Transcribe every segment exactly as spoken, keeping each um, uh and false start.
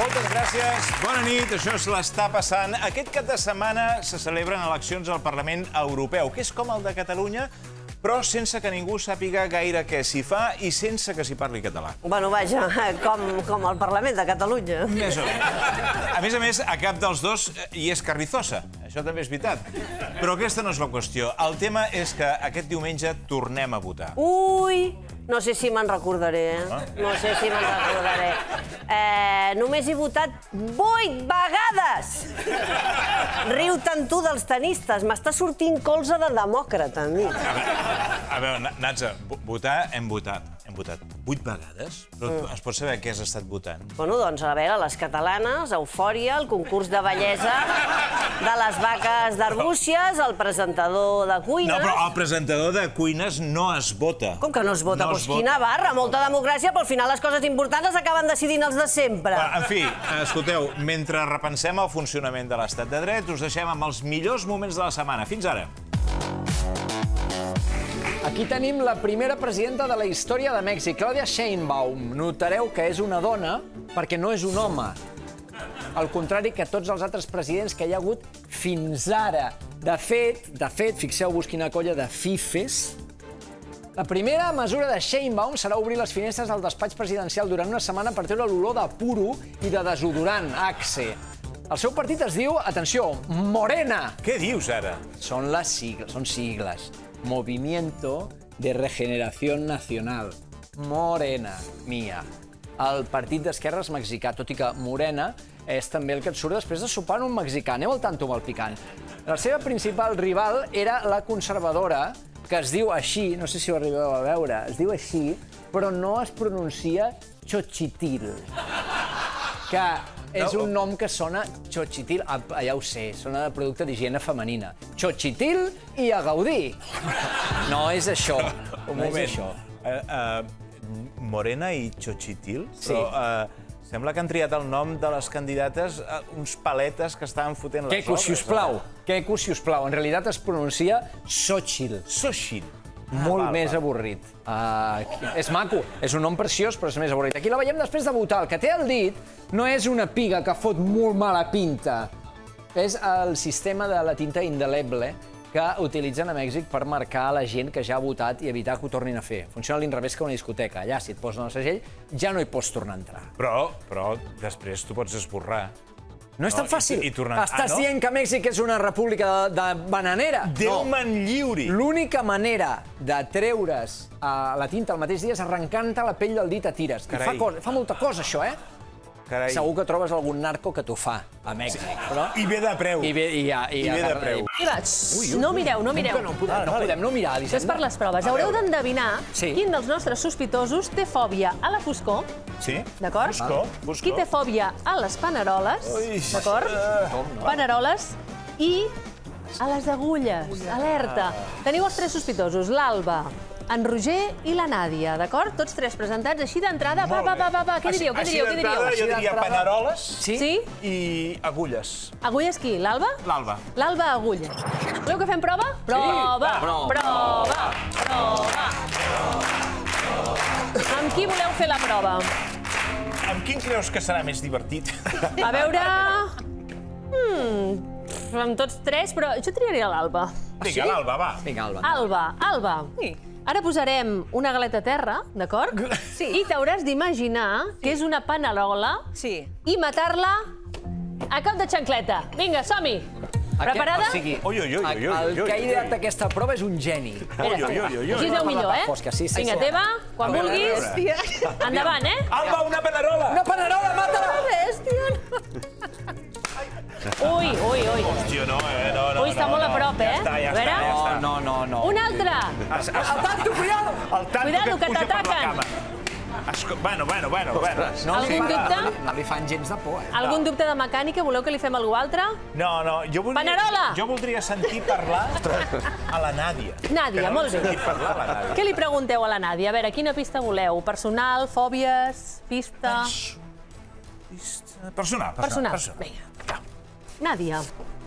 Moltes gràcies, bona nit, això és l'Està passant. Aquest cap de setmana se celebren eleccions al Parlament Europeu, que és com el de Catalunya, però sense que ningú sàpiga gaire què s'hi fa i sense que s'hi parli català. Bueno, vaja, com, com el Parlament de Catalunya. Més o menys. A més a més, a cap dels dos hi és Carrizosa. Això també és veritat. Però aquesta no és la qüestió. El tema és que aquest diumenge tornem a votar. Ui, no sé si me'n recordaré, eh? No sé si me'n recordaré. Eh, només he votat vuit vegades! Riu tant tu dels tenistes. M'està sortint colze de demòcrata, a mi. A veure, Natza, votar hem votat. Hem votat vuit vegades? Però es pot saber què has estat votant? Bueno, doncs, a veure, les catalanes, Eufòria, el concurs de bellesa de les vaques d'Arbúcies, el presentador de cuines... No, però el presentador de cuines no es vota. Com que no es vota? Doncs quina barra, molta democràcia, però al final les coses importants acaben decidint els de sempre. En fi, escolteu, mentre repensem el funcionament de l'estat de dret, us deixem amb els millors moments de la setmana. Fins ara. Aquí tenim la primera presidenta de la història de Mèxic, Claudia Sheinbaum. Notareu que és una dona perquè no és un home. Al contrari que tots els altres presidents que hi ha hagut fins ara. De fet, de fet, fixeu-vos quina colla de fifes. La primera mesura de Sheinbaum serà obrir les finestres del despatx presidencial durant una setmana per treure l'olor de puro i de desodorant, Axe. El seu partit es diu, atenció, Morena. Què dius ara? Són les sigles, són sigles. Movimiento de Regeneración Nacional. Morena, mia. El partit d'esquerres mexicà, tot i que Morena és també el que et surt després de sopar en un mexicà. Aneu al tanto amb el picant. La seva principal rival era la conservadora, que es diu així, no sé si ho arribeu a veure, es diu així, però no es pronuncia Xochitl. Que és un nom que sona Xochitl, ja ho sé, sona de producte d'higiene femenina. Xochitl i a gaudir. No és això, no és això. Morena i Xochitl? Sí. Però sembla que han triat el nom de les candidates uns paletes que estaven fotent les Queco, obres. sisplau. Queco, sisplau. En realitat es pronuncia Xochitl. Xochitl. Molt més avorrit. És maco, és un nom preciós, però és més avorrit. Aquí la veiem després de votar. El que té al dit no és una piga que fot molt mala pinta. És el sistema de la tinta indeleble que utilitzen a Mèxic per marcar la gent que ja ha votat i evitar que ho tornin a fer. Funciona a l'inrevés que una discoteca. Allà, si et posen el segell, ja no hi pots tornar a entrar. Però, però després tu pots esborrar. No és tan fàcil. I tornar... Estàs dient que Mèxic és una república de bananera? Déu me'n lliuri! L'única manera de treure's la tinta al mateix dia és arrencant-te la pell del dit a tires. Fa molta cosa, això, eh? Segur que trobes algun narco que t'ho fa, a Mèxic. I ve de preu. I ve de preu. No mireu, no mireu. No podem no mirar, Això és per les proves. Haureu d'endevinar quin dels nostres sospitosos té fòbia a la foscor. Sí? D'acord? Foscor. Qui té fòbia a les paneroles. D'acord? Paneroles i a les agulles. Alerta. Teniu els tres sospitosos, l'Alba, en Roger i la Nàdia, d'acord? Tots tres presentats així d'entrada. Va, va, va, va, va, què diríeu, què diríeu, què diríeu? Així d'entrada jo diria paneroles Sí? i agulles. Agulles qui? L'Alba? L'Alba. L'Alba Agulles. Voleu que fem prova? Prova! Prova! Prova! Amb qui voleu fer la prova? Amb quin creus que serà més divertit? A veure... Amb tots tres, però jo triaria l'Alba. Vinga, l'Alba, va. Vinga, Alba. Alba, Alba. Ara posarem una galeta a terra, d'acord? Sí. I t'hauràs d'imaginar que és una panerola i matar-la a cop de xancleta. Vinga, som-hi! Preparada? Ui, ui, ui, ui. El que ha ideat aquesta prova és un geni. Ui, ui, ui, ui. Així és el millor, eh? Vinga, teva, quan vulguis. Endavant, eh? Alba, una panerola! Una panerola, mata-la! Ui, ui, ui. Hòstia, no, eh? No, no, Ui, està molt a prop, eh? Ja està, ja està, ja està. No, no, no. Un altre. Al tanto, cuidado! El tanto Cuidado, que puja per la t'ataquen. cama. Bueno, bueno, bueno, bueno. Algun dubte? No li fan gens de por, eh? Algun dubte de mecànica? Voleu que li fem algú altre? No, no, jo voldria... Panerola! Jo voldria sentir parlar a la Nàdia. Nàdia, molt bé. Que no he sentit parlar a la Nàdia. Què li pregunteu a la Nàdia? A veure, quina pista voleu? Personal, fòbies, pista... Personal, Personal. Vinga. Nàdia,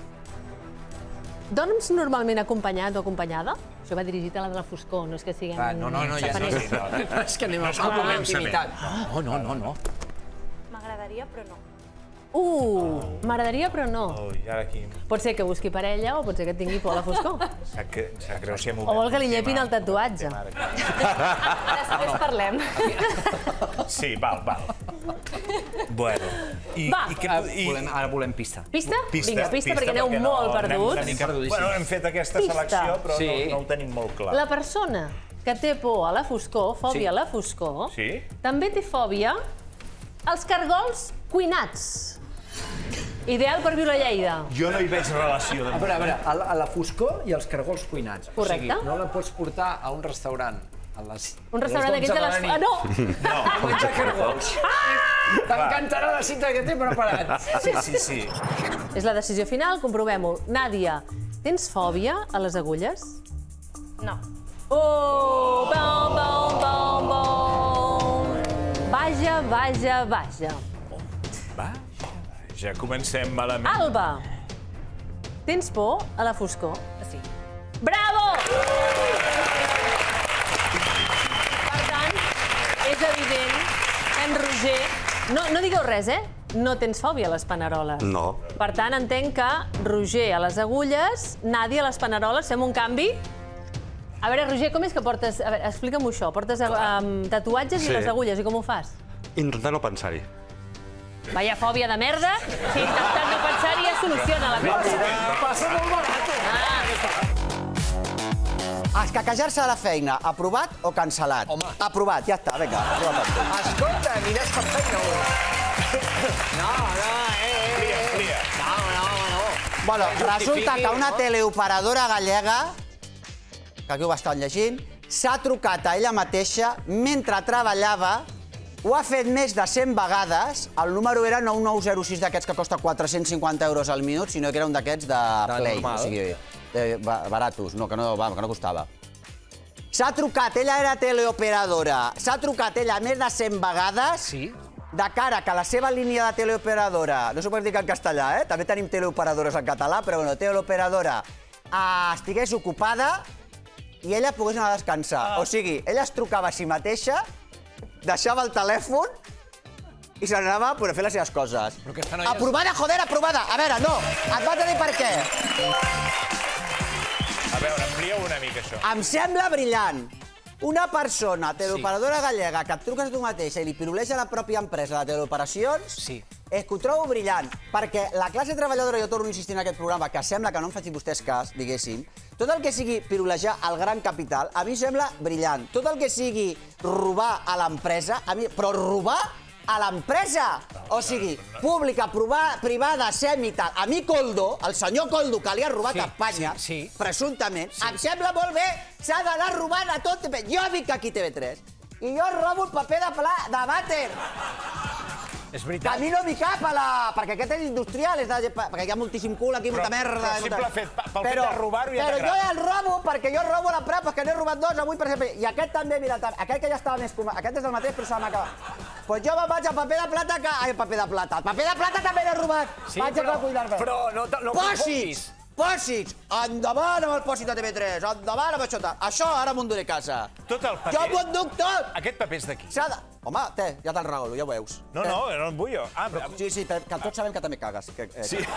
dorms normalment acompanyat o acompanyada? Això va dirigit a la de la foscor, no és que siguem... No, no, no, ja no. És que anem a un moment intimitat. No, no, no, no. M'agradaria, però no. Uh, m'agradaria, però no. Ui, ara aquí... Pot ser que busqui parella o pot ser que tingui por a la foscor. Sap greu si hem O vol que li llepin el tatuatge. Després parlem. Sí, val, val. Bueno, i... Va. Ara volem pista. Pista? Vinga, pista, perquè aneu molt perduts. Bueno, hem fet aquesta selecció, però no ho tenim molt clar. La persona que té por a la foscor, fòbia a la foscor, també té fòbia als cargols cuinats. Ideal per viure a Lleida. Jo no hi veig relació. A veure, a veure, a la foscor i els cargols cuinats. Correcte. O sigui, no la pots portar a un restaurant a les Un restaurant d'aquells de les... Ah, no! No, a menjar cargols. T'encantarà la cita que té preparat. Sí, sí, sí. És la decisió final, comprovem-ho. Nàdia, tens fòbia a les agulles? No. Oh! Bom, bom, bom, bom! Vaja, vaja, vaja. Va, ja comencem malament. Alba, tens por a la foscor? Sí. Bravo! Per tant, és evident que en Roger... No, no digueu res, eh? No tens fòbia a les paneroles. No. Per tant, entenc que Roger a les agulles, Nàdia a les paneroles, fem un canvi? A veure, Roger, com és que portes... A veure, explica'm-ho això. Portes um, tatuatges i Sí. les agulles, i com ho fas? Intentar no pensar-hi. Vaya fòbia de merda, que intentant no pensar-hi ja soluciona la cosa. Passa molt barat. Escaquejar-se de la feina, aprovat o cancel·lat? Home. Aprovat, ja està, vinga. Escolta, aniràs per feina o no? No, no, eh, eh. Explia, explia. No, no, no. Bueno, resulta que una no? teleoperadora gallega, que aquí ho estan llegint, s'ha trucat a ella mateixa mentre treballava, ho ha fet més de cent vegades, el número era nou nou zero sis d'aquests que costa quatre-cents cinquanta euros al minut, sinó que era un d'aquests de Play, o sigui, de baratos, no, que no, va, que no costava. S'ha trucat, ella era teleoperadora, s'ha trucat ella més de cent vegades, Sí. de cara que la seva línia de teleoperadora, no s'ho pot dir en castellà, eh? També tenim teleoperadores en català, però bueno, teleoperadora eh, estigués ocupada i ella pogués anar a descansar. O sigui, ella es trucava a si mateixa, deixava el telèfon i se n'anava a fer les seves coses. Però aquesta noia... Aprovada, joder, aprovada! A veure, no, et vaig a dir per què. A veure, amplia una mica això. Em sembla brillant. Una persona, teleoperadora gallega, que et truques a tu mateixa i li piruleja a la pròpia empresa de teleoperacions, Sí. és que ho trobo brillant, perquè la classe treballadora, jo torno a insistir en aquest programa, que sembla que no em facin vostès cas, diguéssim, tot el que sigui pirulejar al gran capital, a mi em sembla brillant. Tot el que sigui robar a l'empresa, a mi... però robar a l'empresa! O sigui, pública, privada, semi, tal. A mi Coldo, el senyor Coldo, que li ha robat Sí, a Espanya, sí, sí. presumptament, em sembla molt bé, s'ha d'anar robant a tot... Jo vinc aquí a T V tres i jo robo el paper de pla de vàter. És Que a veritat. mi no m'hi cap a la... Perquè aquest és industrial, és de... perquè hi ha moltíssim cul aquí, molta merda... però simple fet, pel fet de robar-ho ja Però jo t'agrada. el robo perquè jo robo la prep, perquè n'he robat dos avui, per exemple. I aquest també, mira, aquest que ja estava més... Aquest és el mateix, però se m'ha acabat. Doncs jo me'n vaig al paper de plata que... Ai, paper de plata. El paper de plata també l'he robat. Sí, vaig però- a cuidar-me. però no te- no Pòsits! confonguis. Pòsits! Endavant amb el pòsit de T V tres, endavant amb això. Això ara m'ho enduré a casa. Tot el paper... Jo m'ho enduc tot! Aquest paper és d'aquí. S'ha de... Home, té, ja te'l regalo, ja ho veus. No, no, no en vull jo. Ah, però... Sí, sí, però que tots sabem que també cagues. Que, eh, Sí.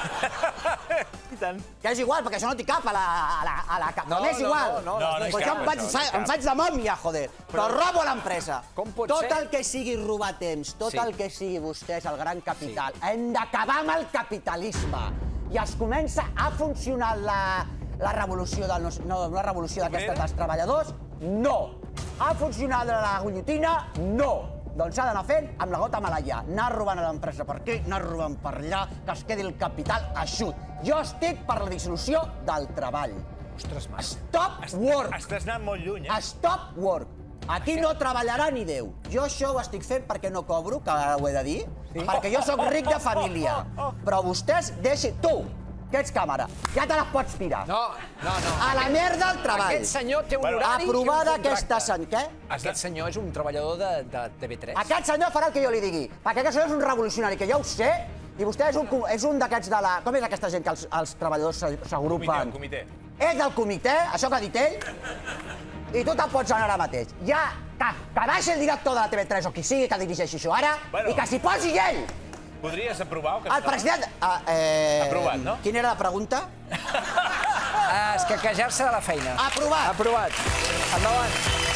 I tant. Que és igual, perquè això no t'hi cap a la... A la, a la cap. No, No, és no, igual. no, no, no, no hi Pues jo cap, em faig, això, fa, no hi cap. em faig de mòmia, joder. Però robo a l'empresa. Com pot tot ser? el que sigui robar temps, tot Sí. el que sigui vostès, el gran capital, hem d'acabar amb el capitalisme. I es comença a funcionar la, la revolució del... nos- No, la revolució d'aquesta dels treballadors, no. Ha funcionat la guillotina, no. Doncs s'ha d'anar fent amb la gota malaia. Anar robant a l'empresa per aquí, anar robant per allà, que es quedi el capital eixut. Jo estic per la dissolució del treball. Ostres, mas. Stop work! Estàs anant molt lluny, eh? Stop work! Aquí no treballarà ni Déu. Jo això ho estic fent perquè no cobro, que ara ho he de dir, perquè jo sóc ric de família. Però vostès deixin... Tu, que ets càmera, ja te les pots tirar. No, no, no. A la merda del treball. Aquest senyor té un Bueno, horari Aprovada i un contracte. aquesta... sen- Què? Aquest senyor és un treballador de, de T V tres. Aquest senyor farà el que jo li digui, perquè aquest senyor és un revolucionari, que jo ho sé, i vostè és un, co- és un d'aquests de la... Com és aquesta gent que els, els treballadors s'ag- Comitè, s'agrupen? comitè. És del comitè, això que ha dit ell, i tu te'n pots anar ara mateix. Ja, que, que baixi el director de la T V tres o qui sigui que dirigeixi això ara, Bueno. i que s'hi posi ell. Podries aprovar o que El president... Ah, eh... Aprovat, no? Quina era la pregunta? Escaquejar-se de la feina. Aprovat. Aprovat. Endavant.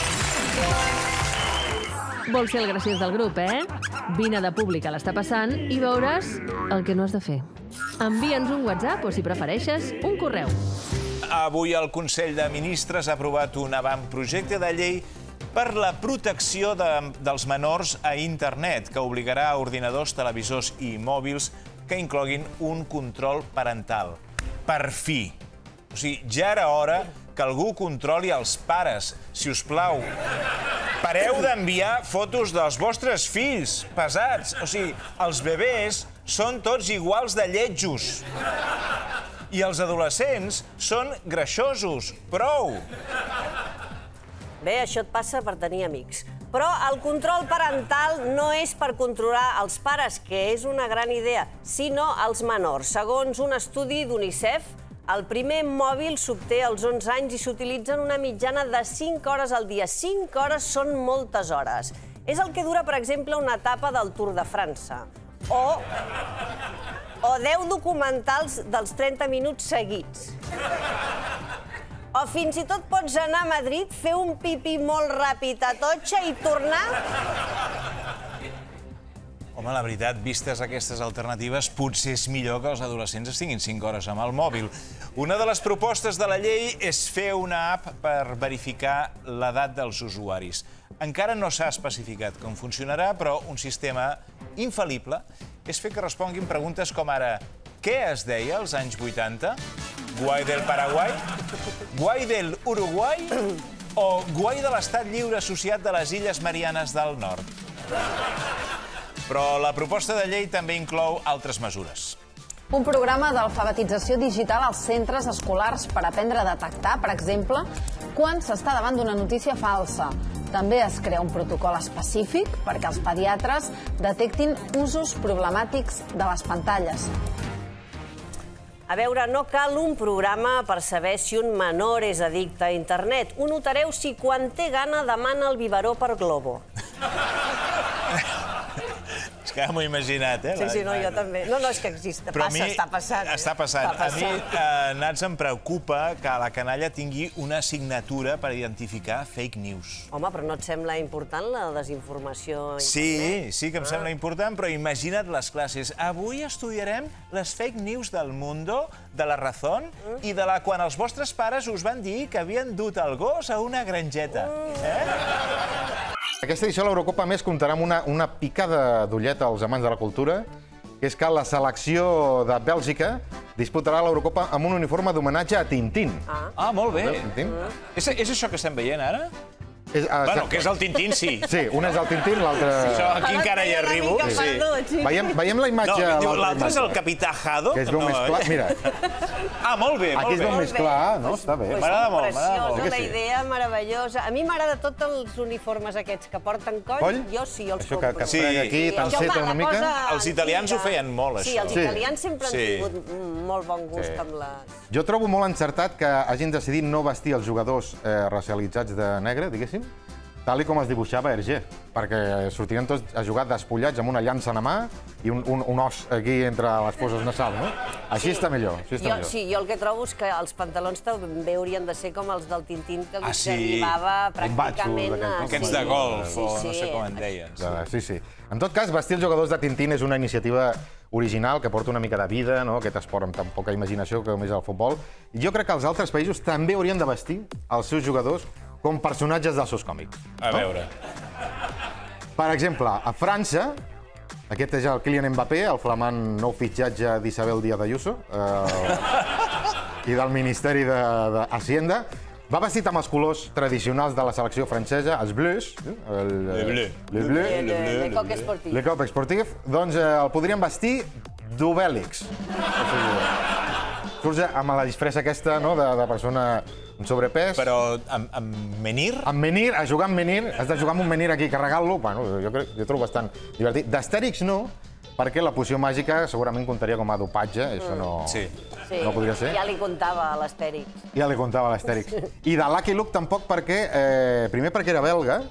Vols ser el graciós del grup, eh? Vine de públic a l'Està passant i veuràs el que no has de fer. Envia'ns un WhatsApp o, si prefereixes, un correu. Avui el Consell de Ministres ha aprovat un avantprojecte de llei per la protecció de, dels menors a internet, que obligarà a ordinadors, televisors i mòbils que incloguin un control parental. Per fi! O sigui, ja era hora que algú controli els pares. Si us plau, pareu d'enviar fotos dels vostres fills, pesats. O sigui, els bebès són tots iguals de lletjos. I els adolescents són greixosos. Prou! Bé, això et passa per tenir amics. Però el control parental no és per controlar els pares, que és una gran idea, sinó els menors. Segons un estudi d'UNICEF, el primer mòbil s'obté als onze anys i s'utilitzen una mitjana de cinc hores al dia. cinc hores són moltes hores. És el que dura, per exemple, una etapa del Tour de França. O... o deu documentals dels trenta minuts seguits. O fins i tot pots anar a Madrid, fer un pipí molt ràpid a Totxa i tornar... Home, la veritat, vistes aquestes alternatives, potser és millor que els adolescents estiguin cinc hores amb el mòbil. Una de les propostes de la llei és fer una app per verificar l'edat dels usuaris. Encara no s'ha especificat com funcionarà, però un sistema infal·lible és fer que responguin preguntes com ara: què es deia als anys vuitanta? Guai del Paraguai? Guai del Uruguai? O guai de l'Estat Lliure Associat de les Illes Marianes del Nord? Però la proposta de llei també inclou altres mesures. Un programa d'alfabetització digital als centres escolars per aprendre a detectar, per exemple, quan s'està davant d'una notícia falsa. També es crea un protocol específic perquè els pediatres detectin usos problemàtics de les pantalles. A veure, no cal un programa per saber si un menor és addicte a internet. Ho notareu si quan té gana demana el biberó per Globo. És que m'ho he imaginat, eh? Sí, sí, no, jo també. No, no, és que existe, passa, està passant. Està passant. A mi, eh, Nats, em preocupa que la canalla tingui una assignatura per identificar fake news. Home, però no et sembla important la desinformació a internet? Sí, sí que em sembla important, però imagina't les classes. Avui estudiarem les fake news del Mundo, de La Razón, i de la quan els vostres pares us van dir que havien dut el gos a una granjeta. Eh? Aquesta edició de l'Eurocopa, a més, comptarà amb una, una picada d'ullet als amants de la cultura, que és que la selecció de Bèlgica disputarà l'Eurocopa amb un uniforme d'homenatge a Tintín. Ah, ah molt bé. Tintín? És, és això que estem veient ara? És, uh, bueno, que és el Tintín, sí. Sí, un és el Tintín, l'altre... Això aquí encara hi arribo. Sí. Sí. Veiem, veiem la imatge... No, l'altre és el Capità Haddock. Que es veu no, més clar. Mira. Ah, molt bé, molt Aquí es veu bé. més clar, no? Està bé. M'agrada molt, m'agrada molt. Preciosa, la idea meravellosa. A mi m'agrada tots els uniformes aquests que porten coll. Coll? Jo sí, els Això que, compro. que es frega aquí, Sí. t'enceta una mica. Els italians ho feien molt, Sí, això. els italians sempre han Sí. tingut molt bon gust amb les... Jo trobo molt encertat que hagin decidit no vestir els jugadors eh, racialitzats de negre, diguéssim, tal com es dibuixava Hergé, perquè sortirien tots a jugar despullats amb una llança a la mà i un, un, un os aquí entre les fosses nasals, no? Així Sí. està millor, així està jo, millor. Sí, jo el que trobo és que els pantalons també haurien de ser com els del Tintín, que li Ah, sí? arribava Un batxo pràcticament... d'aquests, no? Aquests sí. de golf, Sí, o no sí. sé com en deies. De- Sí, sí. En tot cas, vestir els jugadors de Tintín és una iniciativa original que porta una mica de vida, no? Aquest esport amb tan poca imaginació com és el futbol. I jo crec que els altres països també haurien de vestir els seus jugadors com personatges dels seus còmics. A veure. Per exemple, a França, aquest és el Kylian Mbappé, el flamant nou fitxatge d'Isabel Díaz Ayuso eh, i del Ministeri d'Hacienda, va vestit amb els colors tradicionals de la selecció francesa, els bleus. El, Le bleu. Le bleu. Le, le, le coq esportiu. Le Cop Esportif, doncs eh, el podrien vestir d'Obèlix. O sigui, surts amb la disfressa aquesta, no?, de, de persona amb sobrepès. Però amb, amb menir? Amb menir, a jugar amb menir, has de jugar amb un menir aquí, carregar-lo, bueno, jo, crec, jo trobo bastant divertit. D'Astèrix no, perquè la poció màgica segurament comptaria com a dopatge, això no, Sí. Sí. no podria ser. Ja li contava a l'Astèrix. Ja li contava l'Astèrix. I de Lucky Luke tampoc perquè, eh, primer perquè era belga,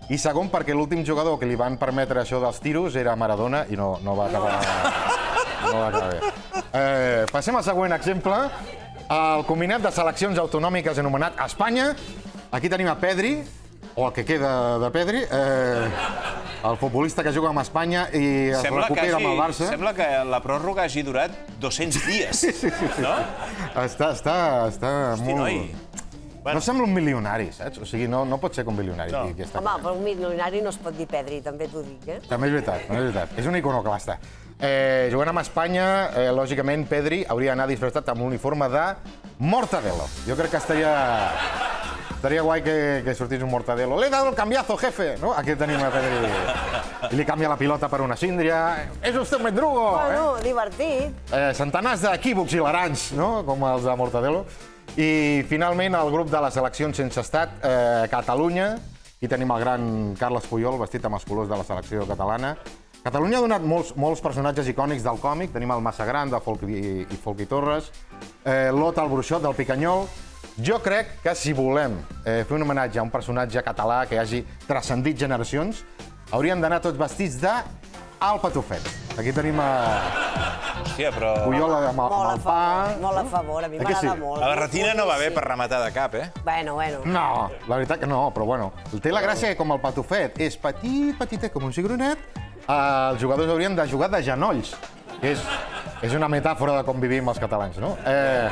I segon, perquè l'últim jugador que li van permetre això dels tiros era Maradona i no, no va acabar, no va acabar bé. Eh, passem al següent exemple. El combinat de seleccions autonòmiques anomenat Espanya. Aquí tenim a Pedri, o el que queda de Pedri, eh, el futbolista que juga amb Espanya i es Sembla que recupera hagi- amb el Barça. Sembla que la pròrroga hagi durat dos-cents dies, Sí, sí, sí. no? Està, està, està Hosti, molt... noi. No sembla un milionari, saps? O sigui, no, no pot ser que un milionari. No. No. Aquesta Home, però un milionari no es pot dir Pedri, també t'ho dic, eh? També és veritat, també és veritat. És un iconoclasta. Eh, jugant amb Espanya, eh, lògicament, Pedri hauria d'anar disfressat amb l'uniforme de Mortadelo. Jo crec que estaria... Estaria guai que, que sortís un Mortadelo. Le he dado el cambiazo, jefe! No? Aquí tenim a Pedri. I li canvia la pilota per una síndria. És usted un mendrugo! Bueno, Eh? divertit. Eh, centenars d'equívocs hilarants, no? Com els de Mortadelo. I, finalment, el grup de les eleccions sense estat, eh, Catalunya. Aquí tenim el gran Carles Puyol, vestit amb els colors de la selecció catalana. Catalunya ha donat molts, molts personatges icònics del còmic. Tenim el Massa Gran, de Folk i, i Folk i Torres, eh, l'Ot el Bruixot, del Picanyol. Jo crec que si volem eh, fer un homenatge a un personatge català que hagi transcendit generacions, hauríem d'anar tots vestits de Al Patufet. Aquí tenim a Hòstia, però... Puyol amb, amb Molt a el pa... favor, molt a favor, a mi Eh que sí? m'agrada molt. A la retina no va bé Sí. per rematar de cap, eh? Bueno, bueno. No, la veritat que no, però bueno. Té la gràcia que com el Patufet és petit, petitet com un cigronet, eh, els jugadors haurien de jugar de genolls, que és, és una metàfora de com vivim els catalans, no? Eh,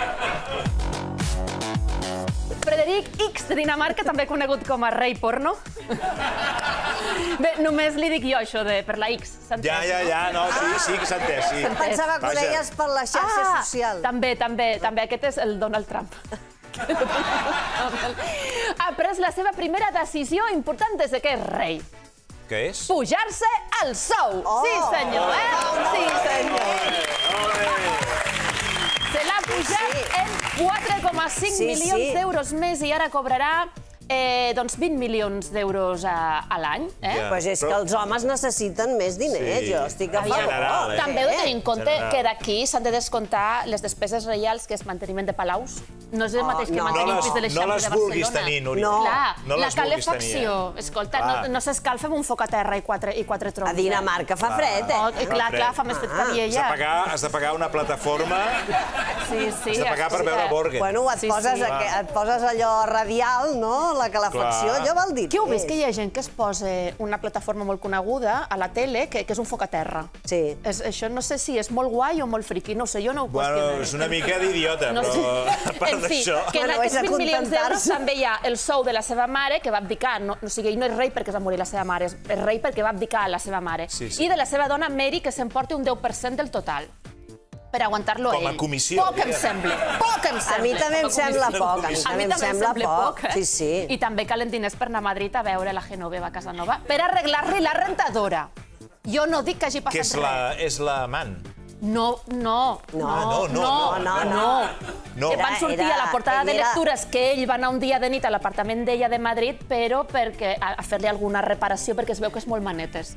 Frederic X de Dinamarca, també conegut com a rei porno. Bé, només li dic jo això de per la X. s'ha entès, Ja, ja, ja, no, sí, sí que s'ha entès, sí. Pensava que ho Vaja. deies per la xarxa Ah, social. també, també, també. Aquest és el Donald Trump. Ha pres la seva primera decisió important des de que és rei. Què és? Pujar-se el sou. Oh. Sí, senyor, eh? Sí, senyor. Se l'ha pujat Sí. en quatre coma cinc Sí, milions sí. d'euros més i ara cobrarà eh, doncs vint milions d'euros a, a l'any. Eh? Ja. Pues és que els homes necessiten més diners, Sí. jo estic a En favor. general, eh? També heu de tenir en compte General. que d'aquí s'han de descomptar les despeses reials, que és manteniment de palaus. No és el Oh, mateix que no. mantenir No un les- pis de no l'Eixample de les Barcelona. vulguis tenir, Núria. No. Clar, No la les vulguis calefacció. tenir, eh? Escolta, Clar. no, no s'escalfa amb un foc a terra i quatre, i quatre troncs. A Dinamarca fa fred, Oh, eh? i clar, clar, fa més fred que Ah. Has de Viella. pagar, has de pagar una plataforma, Sí, sí. has de pagar per sí, veure eh, Borgen. Bueno, et, Sí, poses, sí. aqu- et poses allò radial, no? La calefacció, Clar. allò vol dir. Què heu vist? Que hi ha gent que es posa una plataforma molt coneguda a la tele, que, que és un foc a terra. Sí. És, això no sé si és molt guai o molt friqui, no ho sé, jo no ho Bueno, qüestionaré. és una mica d'idiota, No però sé. a part En fi, d'això... que en Bueno, és aquests a vint milions d'euros contentar-se. també hi ha el sou de la seva mare, que va abdicar, no, o sigui, ell no és rei perquè es va morir la seva mare, és, és rei perquè va abdicar a la seva mare. Sí, sí. I de la seva dona Mary, que s'emporta un deu per cent del total per aguantar-lo Com a ell. comissió, Poc em diguem. sembla, poc em sembla. A mi també com em sembla comissió. poc, a mi A també mi em també em sembla sembla poc, poc, eh? sí, sí. I també calen diners per anar a Madrid a veure la Genoveva Casanova per arreglar-li la rentadora. Jo no dic que hagi Que passat és la, és la man. No, no, No, no, no, no, no, no. no. No. Que van sortir Era- a la portada de era- lectures que ell va anar un dia de nit a l'apartament d'ella de Madrid, però perquè, a, a fer-li alguna reparació, perquè es veu que és molt manetes.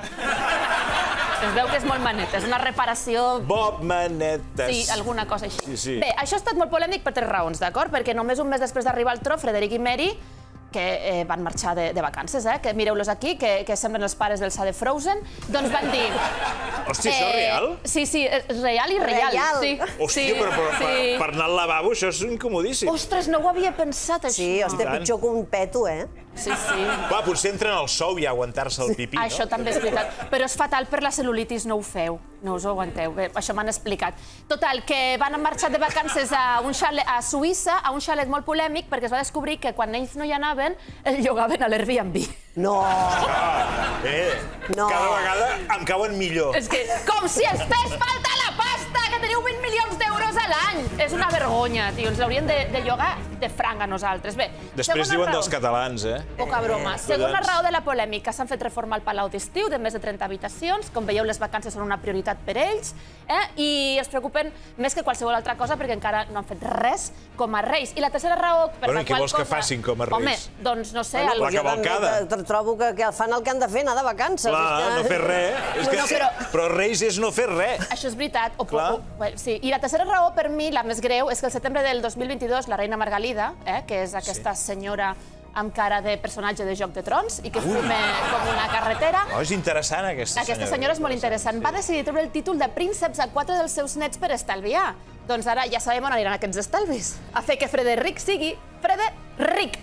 Es veu que és molt manetes, una reparació... Bob Manetes. Sí, alguna cosa així. Sí, sí. Bé, això ha estat molt polèmic per tres raons, d'acord? Perquè només un mes després d'arribar al tro, Frederic i Mary, que eh, van marxar de, de vacances, eh? Que mireu-los aquí, que, que semblen els pares del Sa de Frozen, doncs van dir... Hòstia, això és real? Sí, sí, és real i real. Real. Sí, Hòstia, sí, però, però sí. per, per anar al lavabo això és incomodíssim. Ostres, no ho havia pensat, això. Sí, hòstia, tant. pitjor que un peto, eh? Sí, sí. Va, potser entren al sou i a aguantar-se el pipí, no? Això també és veritat. Però és fatal per la cel·lulitis, no ho feu. No us ho aguanteu. Bé, això m'han explicat. Total, que van marxar de vacances a, un xalet, a Suïssa, a un xalet molt polèmic, perquè es va descobrir que quan ells no hi anaven, el llogaven a l'Airbnb. No. Ah, eh, No. cada vegada em cauen millor. És que, com si els fes falta la pasta, que teniu vint milions d'euros a l'any. És una vergonya, tio. Ens l'haurien de, de llogar de franc a nosaltres. Bé, Després segona diuen raó. dels catalans, eh? Poca broma. Segona collons. raó de la polèmica. S'han fet reforma al Palau d'Estiu de més de trenta habitacions. Com veieu, les vacances són una prioritat per ells. Eh? I es preocupen més que qualsevol altra cosa perquè encara no han fet res com a reis. I la tercera raó per Bueno, la i què qual vols que cosa... facin com a reis? Home, doncs no sé... Bueno, el- La jo també cavalcada. tro- trobo que, que fan el que han de fer, anar de vacances. Clar, És que- no fer res. És que, No, però- però Reis és no fer res. Això és veritat. O, Clar. o, o, sí. I la tercera raó, per mi, la més greu, és que el setembre del dos mil vint-i-dos la reina Margalida, eh, que és aquesta senyora amb cara de personatge de Joc de Trons i que fume com una carretera. Oh, és interessant, aquesta senyora. Aquesta senyora és molt interessant. Va decidir treure el títol de prínceps a quatre dels seus nets per estalviar. Doncs ara ja sabem on aniran aquests estalvis. A fer que Frederic sigui Frederic.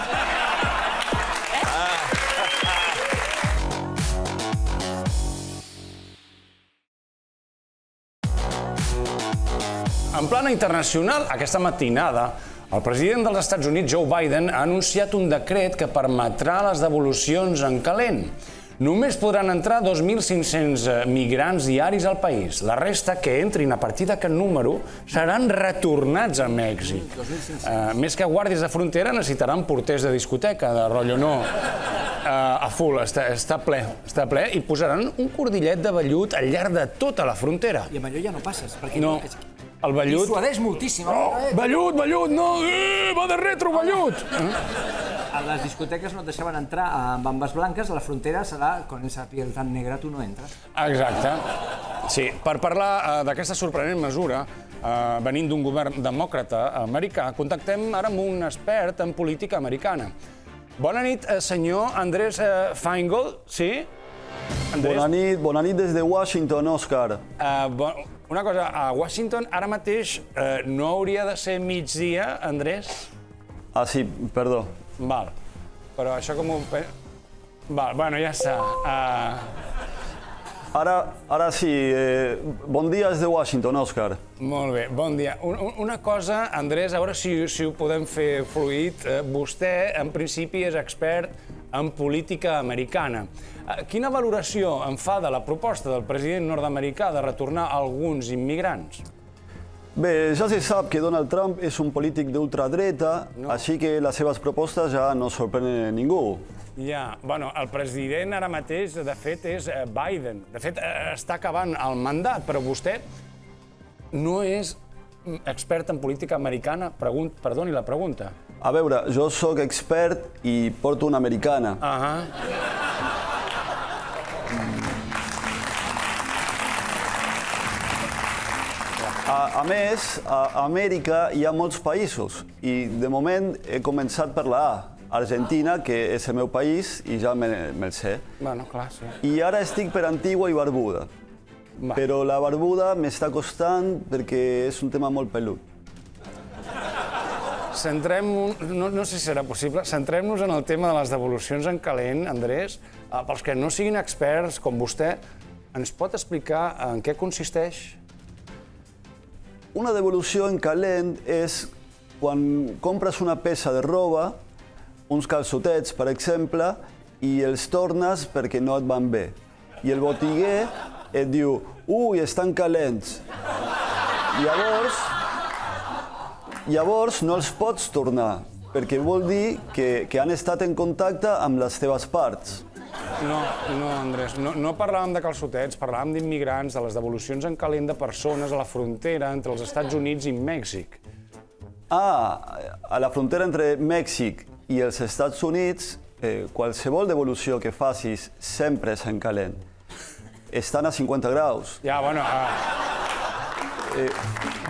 En plana internacional, aquesta matinada, el president dels Estats Units, Joe Biden, ha anunciat un decret que permetrà les devolucions en calent. Només podran entrar dos mil cinc-cents migrants diaris al país. La resta que entrin a partir d'aquest número seran retornats a Mèxic. Uh, més que guàrdies de frontera necessitaran porters de discoteca, de rotllo no. Uh, a full, està, està ple, està ple, i posaran un cordillet de vellut al llarg de tota la frontera. I amb allò ja no passes, perquè no. El vellut... Dissuadeix moltíssim. Oh, vellut, vellut, no! Eh, va de retro, vellut! A les discoteques no et deixaven entrar amb ambes blanques, a la frontera serà, con esa piel tan negra tu no entres. Exacte. Sí, per parlar uh, d'aquesta sorprenent mesura, uh, venint d'un govern demòcrata americà, contactem ara amb un expert en política americana. Bona nit, uh, senyor Andrés uh, Feingold, sí? Andrés? Bona nit, bona nit des de Washington, Òscar. Uh, bo... Una cosa, a Washington ara mateix eh, no hauria de ser migdia, Andrés? Ah, sí, perdó. Val, però això com ho... Val, bueno, ja està. Uh... Ara, ara sí, eh, bon dia des de Washington, Òscar. Molt bé, bon dia. Un, una cosa, Andrés, a veure si, si ho podem fer fluid. Eh, vostè, en principi, és expert en política americana. Quina valoració en fa de la proposta del president nord-americà de retornar alguns immigrants? Bé, ja se sap que Donald Trump és un polític d'ultradreta, no. Així que les seves propostes ja no sorprenen ningú. Ja, bueno, el president ara mateix, de fet, és Biden. De fet, està acabant el mandat, però vostè no és expert en política americana? Pregunt, perdoni la pregunta. A veure, jo sóc expert i porto una americana. Ahà. A, a més, a Amèrica hi ha molts països i de moment he començat per la A, Argentina, que és el meu país i ja me'l me sé. Bueno, clar, sí. I ara estic per Antigua i Barbuda. Va. Però la Barbuda m'està costant perquè és un tema molt pelut. Centrem, no, no sé si serà possible, centrem-nos en el tema de les devolucions en calent, Andrés. Pels que no siguin experts com vostè, ens pot explicar en què consisteix? Una devolució en calent és quan compres una peça de roba, uns calçotets, per exemple, i els tornes perquè no et van bé. I el botiguer et diu, ui, estan calents. Llavors, llavors no els pots tornar, perquè vol dir que, que han estat en contacte amb les teves parts. No, no, Andrés, no, no parlàvem de calçotets, parlàvem d'immigrants, de les devolucions en calent de persones a la frontera entre els Estats Units i Mèxic. Ah, a la frontera entre Mèxic i els Estats Units, eh, qualsevol devolució que facis sempre és en calent. Estan a cinquanta graus. Ja, bueno... Uh... Eh...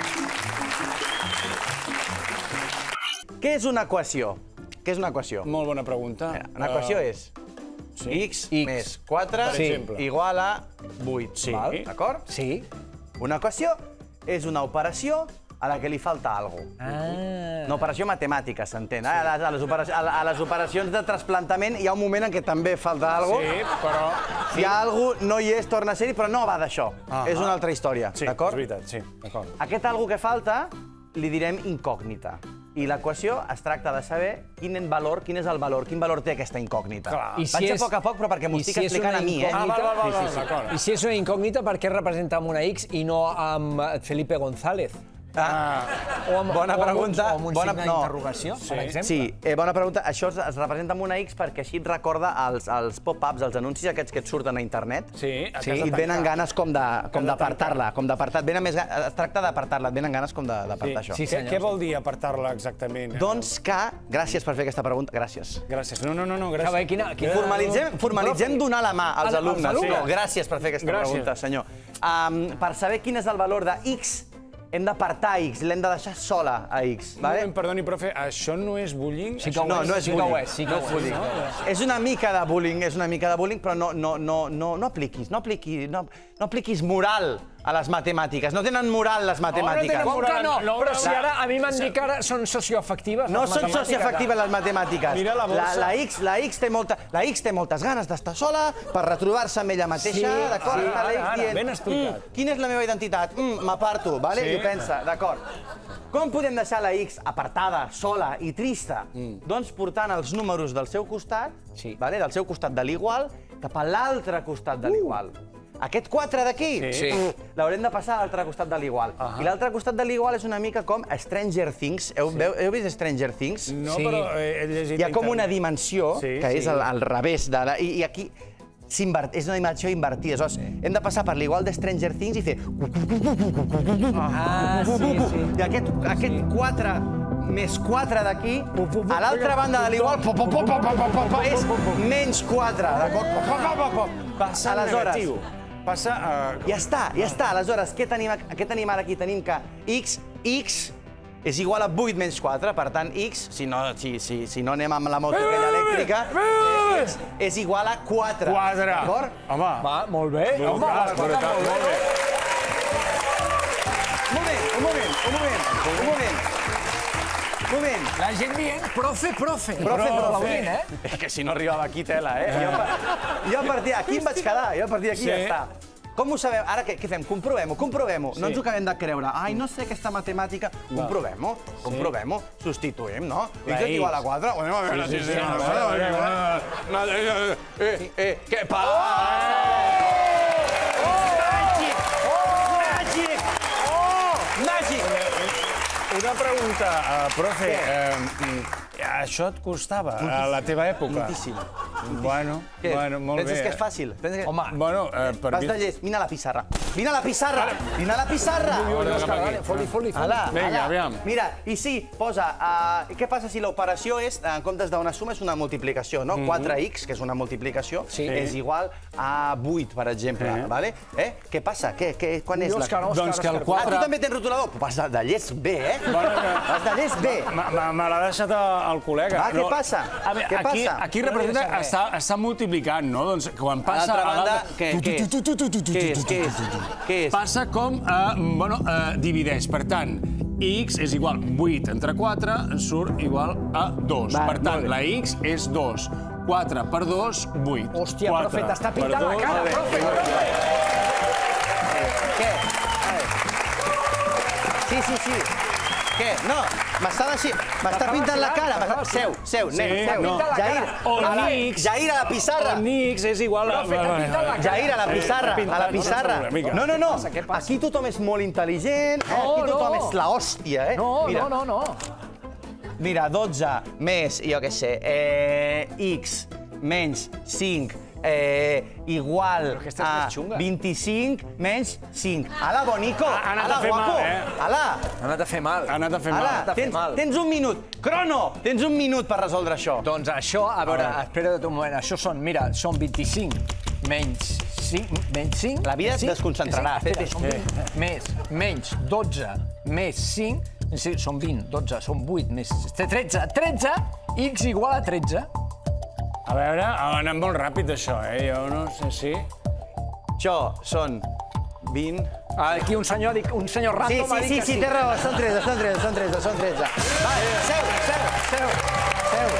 Què és una equació? Què és una equació? Molt bona pregunta. Una equació és sí. x, x més quatre sí. igual a vuit. Sí. D'acord? Sí. Una equació és una operació a la que li falta alguna cosa. Ah. Una operació matemàtica, s'entén. Sí. A, a, les operacions, a, a les operacions de trasplantament hi ha un moment en què també falta alguna cosa. Sí, però... Si hi ha alguna cosa, no hi és, torna a ser-hi, però no va d'això. Ah, és una altra història, sí, d'acord? És veritat, sí, d'acord. Aquest alguna que falta li direm incògnita. I l'equació es tracta de saber quin valor, quin és el valor, quin valor té aquesta incògnita. I si Vaig és... a poc a poc, però perquè m'ho estic si explicant a mi, eh? Ah, va, va, va, va, sí, sí, sí. I si és una incògnita, per què representa amb una X i no amb Felipe González? Ah, o amb, bona o amb pregunta. Un, o amb un bona, signe no. d'interrogació, sí. per exemple? Sí, eh, bona pregunta. Això es, es representa amb una X perquè així et recorda els, els pop-ups, els anuncis aquests que et surten a internet. Sí, a sí, i et venen ganes com d'apartar-la, com d'apartar. Es tracta d'apartar-la, et venen ganes com d'apartar sí. això. Sí, senyor. Què vol dir apartar-la exactament? Doncs que... Gràcies per fer aquesta pregunta. Gràcies. Gràcies. No, no, no, no gràcies. Veure, quina, quina... Formalitzem, formalitzem donar la mà als alumnes. alumnes. Sí. Gràcies per fer aquesta gràcies. pregunta, senyor. Um, per saber quin és el valor de X hem d'apartar X, l'hem de deixar sola a X. Perdoni, profe, això no és bullying? No, no és bullying. És una mica de bullying, és una mica de bullying, però no apliquis, no apliquis moral a les matemàtiques. No tenen moral les matemàtiques. Com que no? Però si ara a mi m'han dit que ara són socioafectives. No són socioafectives les matemàtiques. La X té moltes ganes d'estar sola per retrobar-se amb ella mateixa, d'acord? Ben explicat. Quina és la meva identitat? M'aparto, i ho pensa, d'acord. Com podem deixar la X apartada, sola i trista? Doncs portant els números del seu costat, del seu costat de l'igual, cap a l'altre costat de l'igual. Aquest quatre d'aquí l'haurem de passar a l'altre costat de l'igual. I l'altre costat de l'igual és una mica com Stranger Things. Heu vist Stranger Things? No, però he llegit... Hi ha com una dimensió, que és al revés de la... I aquí és una dimensió invertida. Aleshores, hem de passar per l'igual de Stranger Things i fer... Ah, sí, sí. I aquest quatre més quatre d'aquí, a l'altra banda de l'igual, és menys quatre, d'acord? Passa al negatiu. Passa a... Ja està, ja està. Aleshores, què tenim ara aquí? Tenim que x, x és igual a vuit menys quatre, per tant, x, si no anem amb la moto aquella elèctrica, és igual a quatre. quatre. D'acord? Home. Va, molt bé. Molt bé. Un moment, un moment, un moment, un moment. Un moment. La gent dient, profe, profe. Profe, profe. És que si no arribava aquí, tela, eh? Jo a partir d'aquí em vaig quedar, jo a partir d'aquí ja està. Com ho sabem? Ara què fem? Comprovem-ho, comprovem-ho. No ens ho acabem de creure. Ai, no sé aquesta matemàtica. Comprovem-ho, comprovem-ho. Substituïm, no? X és igual a quatre. Anem a veure si sí. Què passa? Màgic! Màgic! Una pregunta, profe. Això et costava a la teva època? Moltíssim. Bueno, bueno, molt bé. Penses que és fàcil? Home, bueno... Vas de llest, vine a la pissarra. Vine a la pissarra! Vine a la pissarra! Foli, foli, foli. Vinga, aviam. Mira, i sí, posa... Què passa si l'operació és, en comptes d'una suma, és una multiplicació, no? quatre x, que és una multiplicació, és igual a vuit, per exemple. Què passa? Quan és la... Doncs que el quatre... Ah, tu també tens rotulador? Vas de llest bé, eh? Vas de llest bé. Me l'ha deixat el col·lega. Ah, què passa? Què passa? Aquí representa... Està multiplicant, no? Doncs quan passa... A l'altra banda, què és? Què és? Què és? Passa com... Bueno, divideix. Per tant, x és igual a vuit entre quatre, surt igual a dos. Per tant, la x és dos. quatre per dos, vuit. Hòstia, profe, t'està pintant la cara, profe! Què? Sí, sí, sí. Què? No, m'està pintant la cara. Seu, seu, nen, seu. Jair, Jair, a la pissarra. On x és igual a... Jair, a la pissarra, a la pissarra. No, no, no, aquí tothom és molt intel·ligent, aquí tothom és l'hòstia, eh? No, no, no, no. Mira, dotze més, jo què sé, x menys cinc igual a vint-i-cinc menys cinc. Ala, bonico! Ha anat a fer mal, eh? Ala! Ha anat a fer mal. Ha anat a fer mal. Tens un minut. Crono! Tens un minut per resoldre això. Doncs això, a veure, espera't un moment. Això són, mira, són vint-i-cinc menys cinc. La vida es desconcentrarà. Més, menys dotze, més cinc, són vint, dotze, són vuit, més tretze. tretze, x igual a tretze. A veure, ha anat molt ràpid, això, eh? Jo no sé si... Això són vint... Aquí un senyor random ha dit que sí. Sí, sí, té raó, són tretze, són tretze, són tretze, són tretze. Va, seu, seu, seu, seu.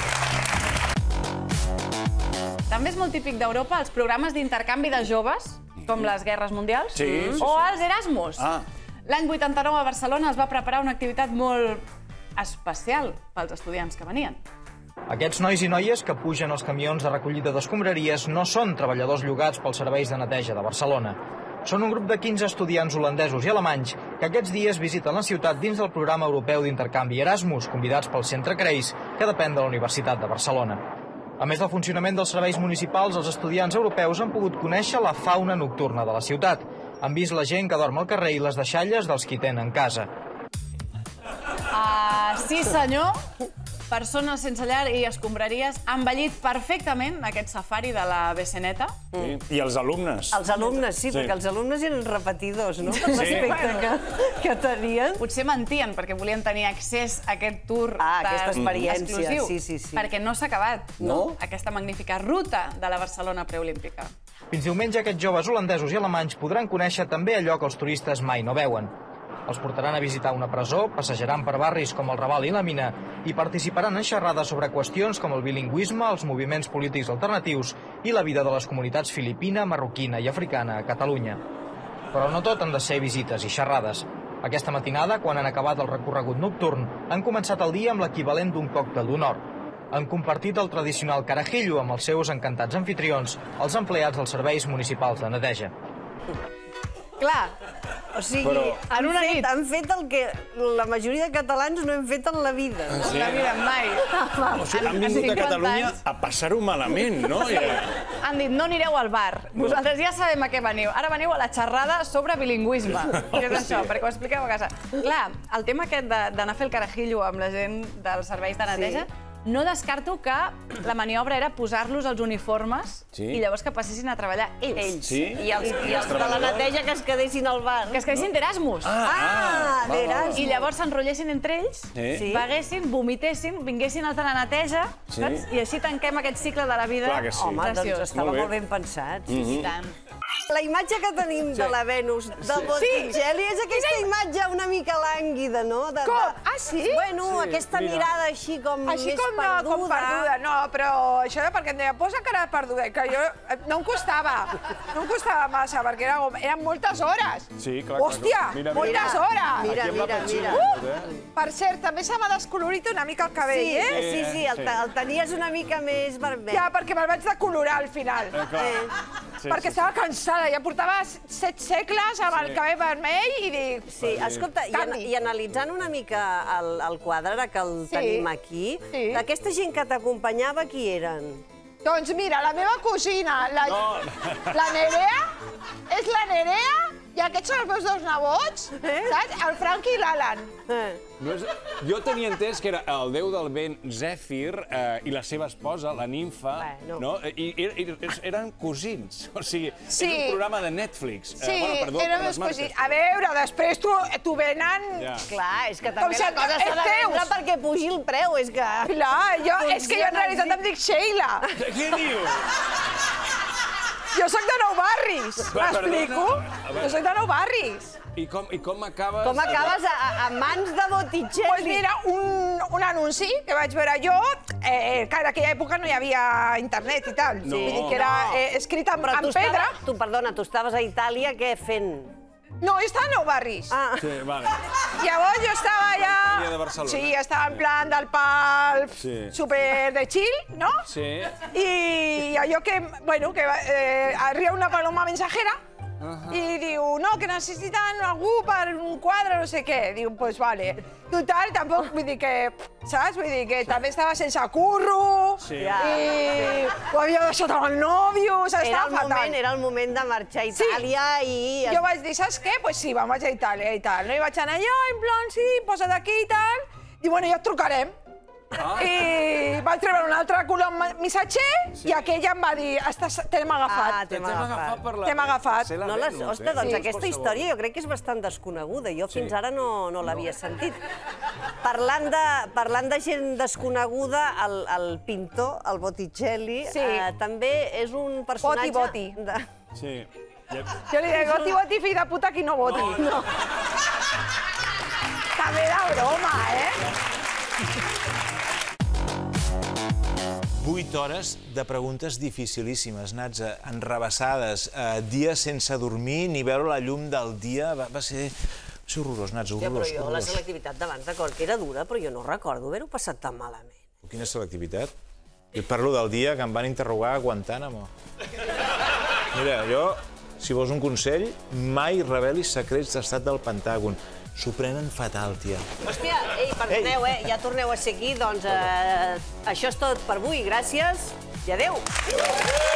També és molt típic d'Europa els programes d'intercanvi de joves, com les guerres mundials, o els Erasmus. L'any vuitanta-nou a Barcelona es va preparar una activitat molt especial pels estudiants que venien. Aquests nois i noies que pugen als camions de recollida d'escombraries no són treballadors llogats pels serveis de neteja de Barcelona. Són un grup de quinze estudiants holandesos i alemanys que aquests dies visiten la ciutat dins del programa europeu d'intercanvi Erasmus, convidats pel Centre Creis, que depèn de la Universitat de Barcelona. A més del funcionament dels serveis municipals, els estudiants europeus han pogut conèixer la fauna nocturna de la ciutat. Han vist la gent que dorm al carrer i les deixalles dels qui tenen casa. Sí, senyor. persones sense llar i escombraries, ha envellit perfectament aquest safari de la Beceneta. I els alumnes. Els alumnes, sí, perquè els alumnes eren repetidors, no? Per l'aspecte que tenien. Potser mentien, perquè volien tenir accés a aquest tour aquesta experiència, exclusiu. sí, sí, sí. Perquè no s'ha acabat aquesta magnífica ruta de la Barcelona preolímpica. Fins diumenge aquests joves holandesos i alemanys podran conèixer també allò que els turistes mai no veuen. Els portaran a visitar una presó, passejaran per barris com el Raval i la Mina i participaran en xerrades sobre qüestions com el bilingüisme, els moviments polítics alternatius i la vida de les comunitats filipina, marroquina i africana a Catalunya. Però no tot han de ser visites i xerrades. Aquesta matinada, quan han acabat el recorregut nocturn, han començat el dia amb l'equivalent d'un còctel d'honor. Han compartit el tradicional carajillo amb els seus encantats anfitrions, els empleats dels serveis municipals de neteja. Clar, o sigui, han, fet, han fet el que la majoria de catalans no hem fet en la vida. No? En la vida mai. O sigui, han vingut a Catalunya a passar-ho malament, no? Han dit, no anireu al bar. Vosaltres ja sabem a què veniu. Ara veniu a la xerrada sobre bilingüisme. Que és això, perquè ho expliqueu a casa. Clar, el tema aquest d'anar a fer el carajillo amb la gent dels serveis de neteja, no descarto que la maniobra era posar-los els uniformes i llavors que passessin a treballar ells. I els de la neteja que es quedessin al bar. Que es quedessin d'Erasmus. Ah, d'Erasmus. I llavors s'enrotllessin entre ells, beguessin, vomitessin, vinguessin els de la neteja, saps? I així tanquem aquest cicle de la vida. Home, doncs estava molt ben pensat. I tant. La imatge que tenim de la Venus del Botticelli és aquesta imatge una mica lànguida, no? Com? Ah, sí? Bueno, aquesta mirada així com més perduda. Com perduda, no, però això era perquè em deia, posa cara perduda, que jo no em costava, no em costava massa, perquè eren moltes hores. Sí, clar. Hòstia, moltes hores. Mira, mira, mira. Per cert, també se m'ha descolorit una mica el cabell, eh? Sí, sí, el tenies una mica més vermell. Ja, perquè me'l vaig decolorar al final. Perquè estava cansada, ja portava set segles amb el cabell vermell i dic... Sí, escolta, i analitzant una mica el quadre, ara que el tenim aquí, aquesta gent que t'acompanyava, qui eren? Doncs mira, la meva cosina, la Nerea, és la Nerea, i aquests són els meus dos nebots, saps? El Frank i l'Alan. Jo tenia entès que era el déu del vent Zèfir i la seva esposa, la nimfa, i eren cosins. O sigui, és un programa de Netflix. Sí, eren meus cosins. A veure, després t'ho venen... Clar, és que també la cosa s'ha de vendre perquè pugi el preu, és que... Clar, és que jo en realitat em dic Sheila. Què dius? Jo soc de Nou Barris, m'explico? Jo soc de Nou Barris. I com acabes... Com acabes a mans de Botticelli? Doncs mira, un anunci que vaig veure jo, que en aquella època no hi havia internet i tal. Vull dir que era escrit en pedra. Tu, perdona, tu estaves a Itàlia, què fent? No, estava a Nou Barris. Sí, vale. Llavors jo estava allà... Sí, estava en plan del pal super de chill, no? Sí. I allò que, bueno, que arriba una paloma mensajera i diu, no, que necessiten algú per un quadre, no sé què. Diu, doncs vale. Total, tampoc, vull dir que, saps? Vull dir que també estava sense curro i ho havia deixat amb el nòvio, estava fatal. Era el moment de marxar a Itàlia i... Jo vaig dir, saps què? Doncs sí, vam vaig a Itàlia i tal. I vaig anar allà, en plan, sí, posa't aquí i tal. I bueno, ja et trucarem. I vaig treure un altre color missatger i aquella em va dir, t'hem agafat. Ah, t'hem agafat. T'hem agafat. Ostres, doncs aquesta història jo crec que és bastant desconeguda. Jo fins ara no l'havia sentit. Parlant de gent desconeguda, el pintor, el Botticelli, també és un personatge... Boti, boti. Sí. Jo li dic, boti, boti, fill de puta, qui no voti. També de broma, eh? Vuit hores de preguntes dificilíssimes, Nats, enrabassades, dies sense dormir ni veure la llum del dia. Va ser horrorós, Nats, horrorós. Però jo la selectivitat d'abans, d'acord, que era dura, però jo no recordo haver-ho passat tan malament. Quina selectivitat? Jo parlo del dia que em van interrogar a Guantánamo. Mira, jo, si vols un consell, mai revelis secrets d'estat del Pentàgon. S'ho prenen fatal, tia. Hòstia, ei, perdoneu, eh? Ja torneu a ser aquí, doncs això és tot per avui. Gràcies i adéu.